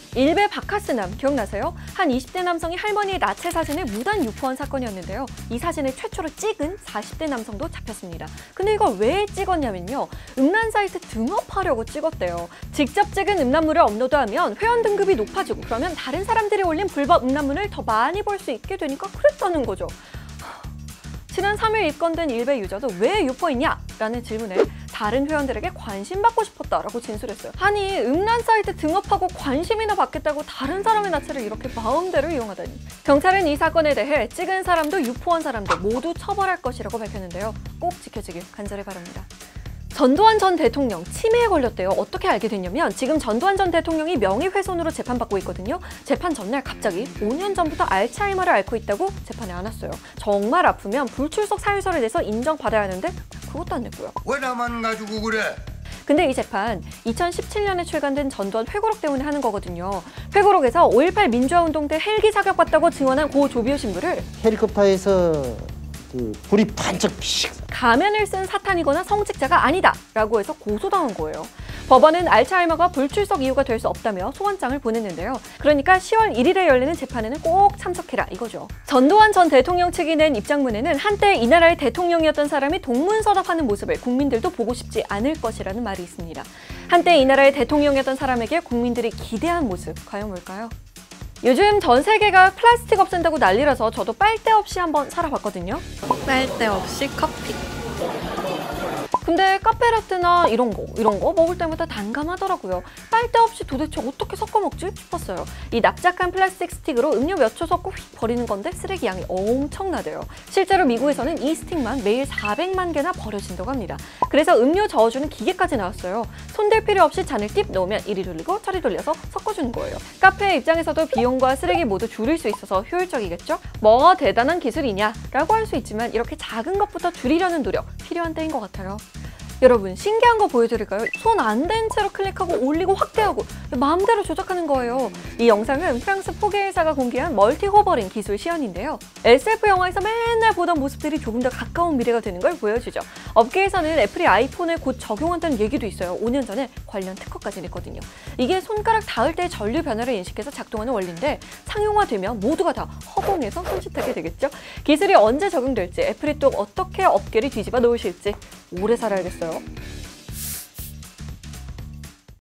일베 바카스남 기억나세요? 한 20대 남성이 할머니의 나체 사진을 무단 유포한 사건이었는데요. 이 사진을 최초로 찍은 40대 남성도 잡혔습니다. 근데 이걸 왜 찍었냐면요. 음란 사이트 등업하려고 찍었대요. 직접 찍은 음란물을 업로드하면 회원 등급이 높아지고 그러면 다른 사람들이 올린 불법 음란물을 더 많이 볼 수 있게 되니까 그랬다는 거죠. 지난 3일 입건된 일베 유저도 왜 유포했냐? 라는 질문에 다른 회원들에게 관심받고 싶었다라고 진술했어요. 아니 음란 사이트 등업하고 관심이나 받겠다고 다른 사람의 나체를 이렇게 마음대로 이용하다니. 경찰은 이 사건에 대해 찍은 사람도 유포한 사람도 모두 처벌할 것이라고 밝혔는데요. 꼭 지켜지길 간절히 바랍니다. 전두환 전 대통령 치매에 걸렸대요. 어떻게 알게 됐냐면 지금 전두환 전 대통령이 명예훼손으로 재판받고 있거든요. 재판 전날 갑자기 5년 전부터 알츠하이머를 앓고 있다고 재판에 안왔어요. 정말 아프면 불출석 사유서를 내서 인정받아야 하는데 그것도 안 냈고요. 왜 나만 가지고 그래? 근데 이 재판 2017년에 출간된 전두환 회고록 때문에 하는 거거든요. 회고록에서 5.18 민주화운동 때 헬기 사격받다고 증언한 고 조비오 신부를 헬리콥터에서 불이 반짝 피식 가면을 쓴 사탄이거나 성직자가 아니다 라고 해서 고소당한 거예요. 법원은 알츠하이머가 불출석 이유가 될 수 없다며 소환장을 보냈는데요. 그러니까 10월 1일에 열리는 재판에는 꼭 참석해라 이거죠. 전두환 전 대통령 측이 낸 입장문에는 한때 이 나라의 대통령이었던 사람이 동문서답하는 모습을 국민들도 보고 싶지 않을 것이라는 말이 있습니다. 한때 이 나라의 대통령이었던 사람에게 국민들이 기대한 모습 과연 뭘까요? 요즘 전 세계가 플라스틱 없앤다고 난리라서 저도 빨대 없이 한번 살아봤거든요. 빨대 없이 커피. 근데 카페라떼나 이런 거 먹을 때마다 난감하더라고요. 빨대 없이 도대체 어떻게 섞어 먹지 싶었어요. 이 납작한 플라스틱 스틱으로 음료 몇 초 섞고 휙 버리는 건데 쓰레기 양이 엄청나대요. 실제로 미국에서는 이 스틱만 매일 400만 개나 버려진다고 합니다. 그래서 음료 저어주는 기계까지 나왔어요. 손댈 필요 없이 잔을 띡 넣으면 이리 돌리고 저리 돌려서 섞어주는 거예요. 카페 입장에서도 비용과 쓰레기 모두 줄일 수 있어서 효율적이겠죠? 뭐가 대단한 기술이냐? 라고 할 수 있지만 이렇게 작은 것부터 줄이려는 노력 필요한 때인 것 같아요. 여러분 신기한 거 보여드릴까요? 손 안 댄 채로 클릭하고 올리고 확대하고 마음대로 조작하는 거예요. 이 영상은 프랑스 포개회사가 공개한 멀티 호버링 기술 시연인데요. SF 영화에서 맨날 보던 모습들이 조금 더 가까운 미래가 되는 걸 보여주죠. 업계에서는 애플이 아이폰에 곧 적용한다는 얘기도 있어요. 5년 전에 관련 특허까지 냈거든요. 이게 손가락 닿을 때 전류 변화를 인식해서 작동하는 원리인데 상용화되면 모두가 다 허공에서 손짓하게 되겠죠. 기술이 언제 적용될지 애플이 또 어떻게 업계를 뒤집어 놓으실지 오래 살아야겠어요.